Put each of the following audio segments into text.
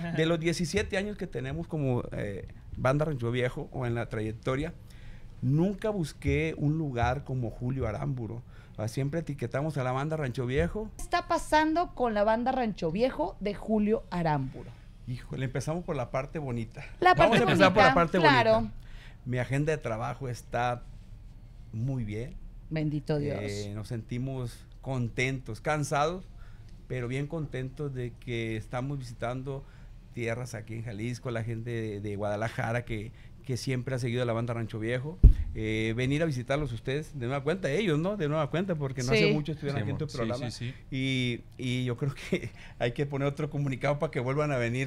De los 17 años que tenemos como banda Rancho Viejo o en la trayectoria, nunca busqué un lugar como Julio Aramburo. Siempre etiquetamos a la banda Rancho Viejo. ¿Qué está pasando con la banda Rancho Viejo de Julio Aramburo? Híjole, empezamos por la parte bonita. Vamos a empezar por la parte claro. bonita. Mi agenda de trabajo está muy bien. Bendito Dios. Nos sentimos contentos, cansados, pero bien contentos de que estamos visitando tierras aquí en Jalisco, la gente de Guadalajara que siempre ha seguido a la banda Rancho Viejo, venir a visitarlos ustedes de nueva cuenta, ellos, ¿no? De nueva cuenta, porque no hace mucho estuvieron aquí en tu programa. Y yo creo que hay que poner otro comunicado para que vuelvan a venir.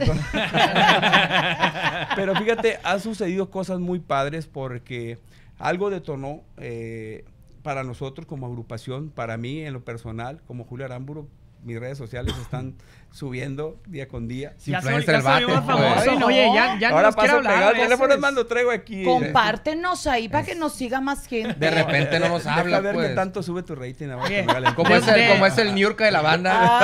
Pero fíjate, han sucedido cosas muy padres porque algo detonó para nosotros como agrupación, para mí en lo personal, como Julio Aramburo. Mis redes sociales están subiendo día con día. Ya soy más famoso. Ay, no. Oye, ya ahora nos quiere paso hablar. pegado el teléfono, más lo traigo aquí. Compártenos ahí para que nos siga más gente. De repente no nos habla, ver pues. qué tanto sube tu rating. ¿Cómo es el Niurka de la banda?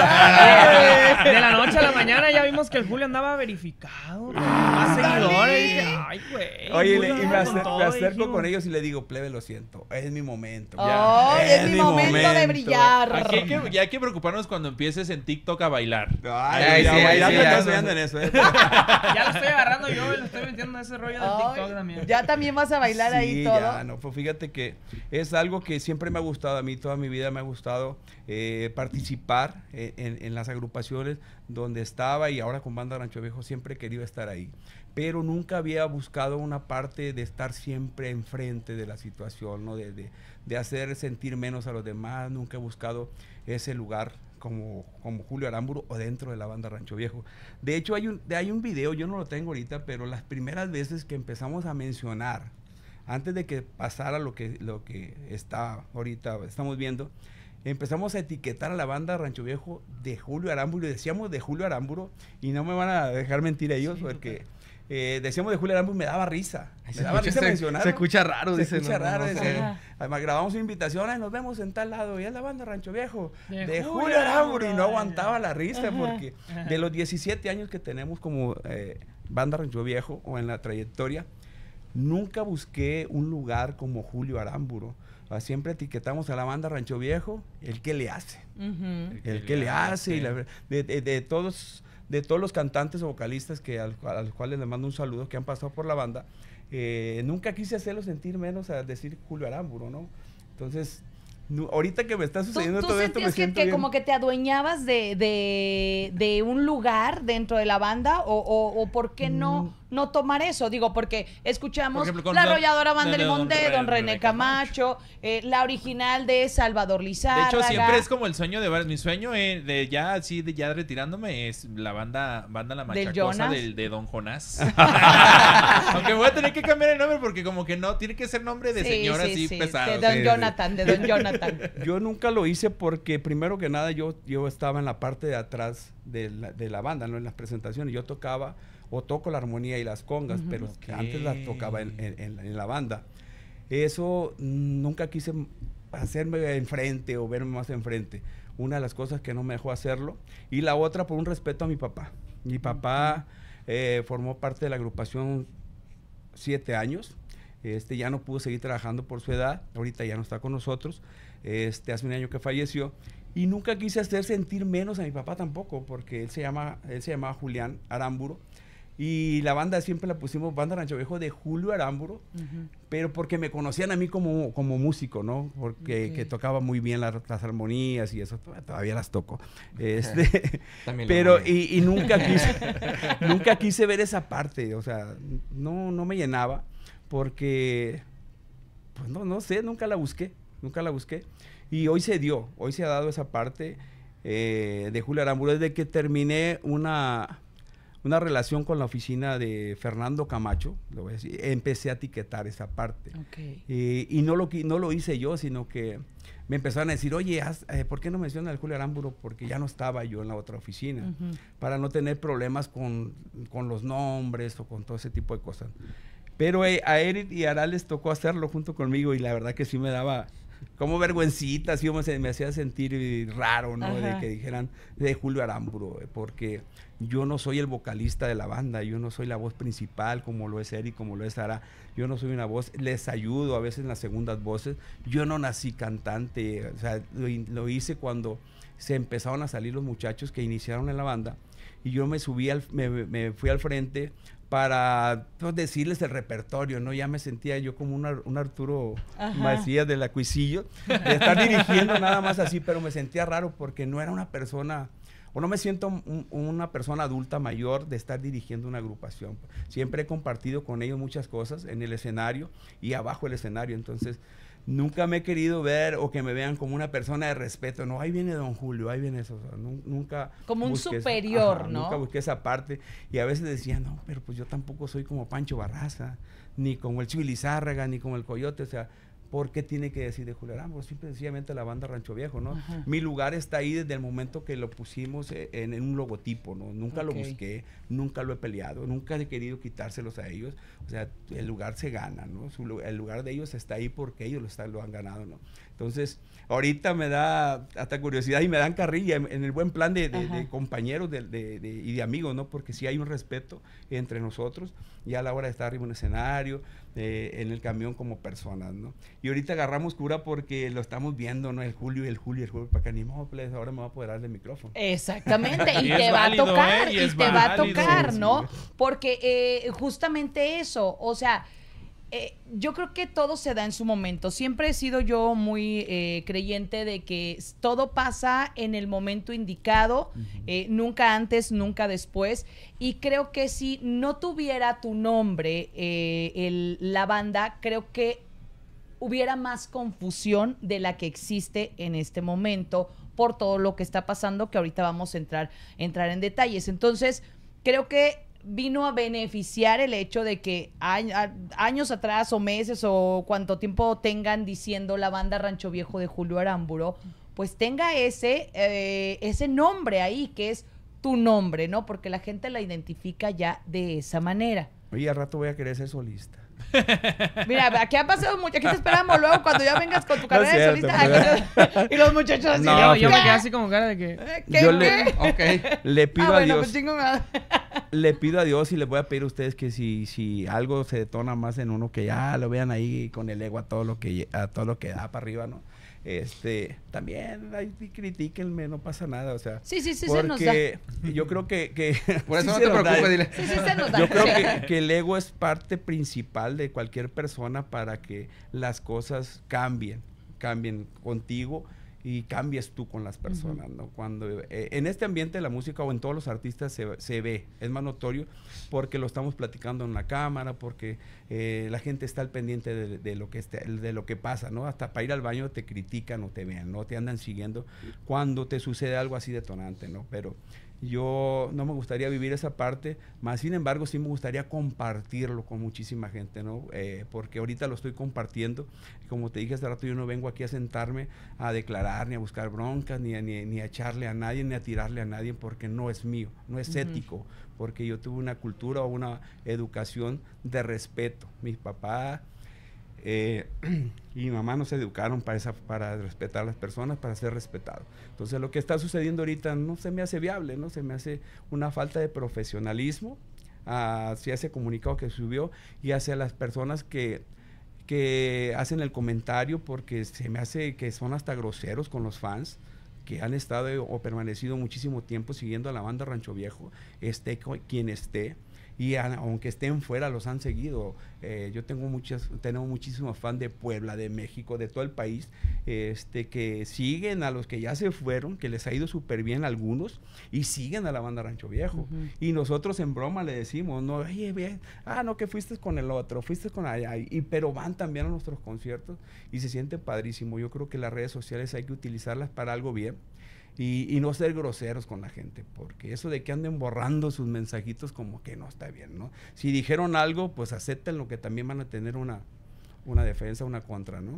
De la noche a la mañana ya vimos que el Julio andaba verificado. Más seguidores. Y dije, ay, güey. Oye, y me acerco con ellos y le digo, plebe, lo siento, es mi momento. Es mi momento de brillar. Aquí ya hay que preocuparnos cuando empieces en TikTok a bailar. Ay, ya estoy en eso. Ya lo estoy agarrando yo, lo estoy metiendo en ese rollo de TikTok también. Ya también vas a bailar ahí todo. Ya, no, pues fíjate que es algo que siempre me ha gustado a mí, toda mi vida me ha gustado participar en las agrupaciones donde estaba, y ahora con banda Rancho Viejo siempre he querido estar ahí. Pero nunca había buscado una parte de estar siempre enfrente de la situación, ¿no? De hacer sentir menos a los demás. Nunca he buscado ese lugar como Julio Aramburo o dentro de la banda Rancho Viejo. De hecho, hay un video, yo no lo tengo ahorita, pero las primeras veces que empezamos a mencionar, antes de que pasara lo que está ahorita, estamos viendo, empezamos a etiquetar a la banda Rancho Viejo de Julio Aramburo, y decíamos de Julio Aramburo, y no me van a dejar mentir ellos, porque decíamos de Julio Aramburo, me daba risa. Mencionar. Se escucha raro, se dice. escucha raro. No. Además, grabamos una invitación, nos vemos en tal lado, y es la banda Rancho Viejo de Julio Aramburo, y no aguantaba la risa, porque de los 17 años que tenemos como banda Rancho Viejo o en la trayectoria, nunca busqué un lugar como Julio Aramburo. Siempre etiquetamos a la banda Rancho Viejo, el que le hace. El que le hace. Y de todos los cantantes o vocalistas a los cuales les mando un saludo, que han pasado por la banda, nunca quise hacerlo sentir menos a decir Julio Aramburo, ¿no? Entonces, ahorita que me está sucediendo todo esto, me siento bien. Como que te adueñabas de un lugar dentro de la banda, o ¿por qué no tomar eso? Digo, porque escuchamos ejemplo, la arrolladora Banda del Monte, don René René Camacho, la original de Salvador Lizárraga. De hecho, siempre es como el sueño de varios. Mi sueño ya retirándome es la banda La Machacosa de Don Jonás. Aunque voy a tener que cambiar el nombre porque como que no, tiene que ser nombre de señora así pesado. De Don Jonathan, de Don Jonathan. Yo nunca lo hice porque primero que nada yo estaba en la parte de atrás de la banda, ¿no? En las presentaciones. Yo tocaba o toco la armonía y las congas, pero antes las tocaba en la banda. Eso nunca quise hacerme enfrente o verme más enfrente. Una de las cosas que no me dejó hacerlo. Y la otra, por un respeto a mi papá. Mi papá formó parte de la agrupación 7 años. Ya no pudo seguir trabajando por su edad. Ahorita ya no está con nosotros. Hace un año que falleció. Y nunca quise hacer sentir menos a mi papá tampoco, porque él se llamaba Julián Aramburo. Y la banda siempre la pusimos Banda Rancho Viejo de Julio Aramburo, pero porque me conocían a mí como músico, ¿no? Porque que tocaba muy bien las armonías y eso, todavía las toco. Pero y nunca quise ver esa parte, o sea, no me llenaba, porque pues no sé, nunca la busqué. Y hoy se ha dado esa parte de Julio Aramburo, desde que terminé una relación con la oficina de Fernando Camacho, lo voy a decir, empecé a etiquetar esa parte. Y no lo hice yo, sino que me empezaron a decir, oye, ¿por qué no mencionas al Julio Aramburo? Porque ya no estaba yo en la otra oficina, para no tener problemas con los nombres o con todo ese tipo de cosas. Pero a Eric y Aral les tocó hacerlo junto conmigo, y la verdad que sí me daba como vergüencita, así me hacía sentir raro, ¿no? De que dijeran de Julio Aramburu, porque yo no soy el vocalista de la banda, yo no soy la voz principal como lo es Eric, como lo es Sara, yo no soy una voz, les ayudo a veces en las segundas voces, yo no nací cantante, o sea, lo hice cuando se empezaron a salir los muchachos que iniciaron en la banda, y yo me fui al frente para pues, decirles el repertorio, ¿no? Ya me sentía yo como un Arturo Macías del Acuicillo, de estar dirigiendo nada más así, pero me sentía raro porque no era una persona, o no me siento una persona adulta mayor de estar dirigiendo una agrupación. Siempre he compartido con ellos muchas cosas en el escenario y abajo del escenario, entonces nunca me he querido ver o que me vean como una persona de respeto. No, ahí viene Don Julio, ahí viene eso. O sea, nunca como un superior, ¿no? Nunca busqué esa parte. Y a veces decía, no, pero pues yo tampoco soy como Pancho Barraza, ni como el Chuy Lizárraga, ni como el Coyote. O sea, ¿por qué tiene que decir de Julio Aramburu? Simple y sencillamente la banda Rancho Viejo, ¿no? Mi lugar está ahí desde el momento que lo pusimos en un logotipo, ¿no? Nunca lo busqué, nunca lo he peleado, nunca he querido quitárselos a ellos. O sea, el lugar se gana, ¿no? El lugar de ellos está ahí porque ellos lo han ganado, ¿no? Entonces, ahorita me da hasta curiosidad y me dan carrilla en el buen plan de compañeros y de amigos, ¿no? Porque sí hay un respeto entre nosotros, ya a la hora de estar arriba en un escenario, en el camión como personas, ¿no? Y ahorita agarramos cura porque lo estamos viendo, ¿no? El Julio, para que ni modo, pues, ahora me va a apoderar del micrófono. Exactamente, y te va a tocar, y te va a tocar, ¿no? Porque justamente eso, o sea, yo creo que todo se da en su momento. Siempre he sido yo muy creyente de que todo pasa en el momento indicado, nunca antes, nunca después. Y creo que si no tuviera tu nombre la banda, creo que hubiera más confusión de la que existe en este momento por todo lo que está pasando, que ahorita vamos a entrar en detalles. Entonces, creo que vino a beneficiar el hecho de que años atrás o meses o cuánto tiempo tengan diciendo la banda Rancho Viejo de Julio Aramburu, pues tenga ese nombre ahí, que es tu nombre, ¿no? Porque la gente la identifica ya de esa manera. Oye, al rato voy a querer ser solista. Mira, aquí ha pasado mucho, aquí te esperamos luego cuando ya vengas con tu carrera de solista. Y los muchachos así. No, yo me quedé así como cara de que... Le pido a Dios. Le pido a Dios y les voy a pedir a ustedes que si algo se detona más en uno, que ya lo vean ahí con el ego a todo lo que da para arriba, ¿no? También ahí critíquenme, no pasa nada, o sea, sí se nos da. Yo creo que por eso sí no te preocupes, dile. Sí se nos da. Yo creo que el ego es parte principal de cualquier persona para que las cosas cambien contigo y cambies tú con las personas, ¿no? Cuando en este ambiente de la música o en todos los artistas se ve, es más notorio porque lo estamos platicando en la cámara, porque la gente está al pendiente de lo que pasa, ¿no? Hasta para ir al baño te critican o te vean, ¿no? Te andan siguiendo cuando te sucede algo así detonante, ¿no? Pero yo no me gustaría vivir esa parte, más sin embargo sí me gustaría compartirlo con muchísima gente, ¿no? Porque ahorita lo estoy compartiendo, como te dije hace rato, yo no vengo aquí a sentarme a declarar, ni a buscar broncas, ni a echarle a nadie, ni a tirarle a nadie, porque no es mío, no es ético, porque yo tuve una cultura o una educación de respeto. Mi papá y mi mamá nos educaron para respetar a las personas, para ser respetado. Entonces lo que está sucediendo ahorita no se me hace viable, no se me hace una falta de profesionalismo hacia ese comunicado que subió y hacia las personas que hacen el comentario, porque se me hace que son hasta groseros con los fans que han estado o permanecido muchísimo tiempo siguiendo a la banda Rancho Viejo, quien esté. Y aunque estén fuera, los han seguido. Yo tenemos muchísimos fans de Puebla, de México, de todo el país, que siguen a los que ya se fueron, que les ha ido súper bien algunos, y siguen a la banda Rancho Viejo. Y nosotros en broma le decimos, no, oye, bien, no, que fuiste con el otro, fuiste con allá, pero van también a nuestros conciertos y se siente padrísimo. Yo creo que las redes sociales hay que utilizarlas para algo bien. Y no ser groseros con la gente, porque eso de que anden borrando sus mensajitos como que no está bien, ¿no? Si dijeron algo, pues acepten lo que también van a tener una defensa, una contra, ¿no?